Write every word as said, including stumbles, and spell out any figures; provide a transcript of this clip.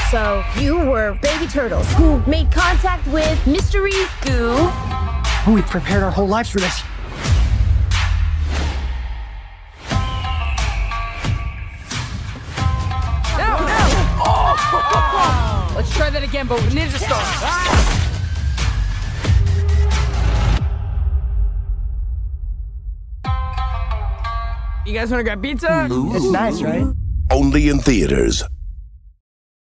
So, you were baby turtles who made contact with mystery goo. We prepared our whole lives for this. No, no! Oh! Let's try that again, but with ninja stars. Ah! You guys want to grab pizza? It's nice, right? Only in theaters.